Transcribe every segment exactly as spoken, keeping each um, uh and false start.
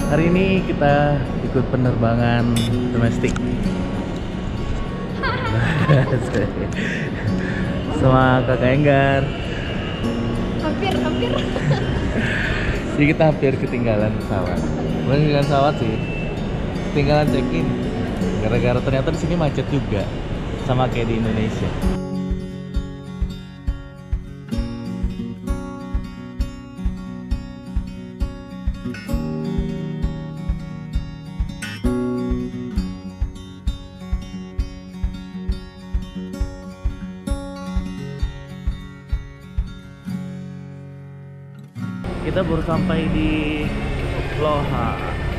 Hari ini kita ikut penerbangan domestik sama kakak Enggar. Hampir, hampir. Jadi kita hampir ketinggalan pesawat. Bukan ketinggalan pesawat sih, ketinggalan check-in. Gara-gara ternyata di sini macet juga, sama kayak di Indonesia. Kita baru sampai di Loha.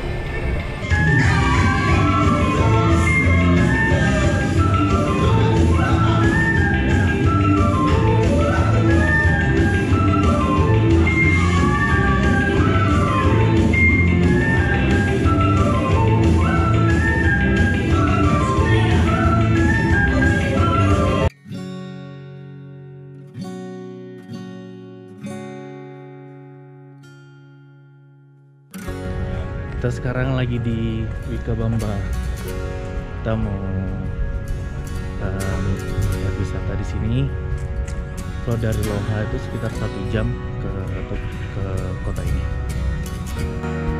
Kita sekarang lagi di Wikabamba. Kita mau um, wisata di sini. Kalau dari Loha itu sekitar satu jam ke ke kota ini.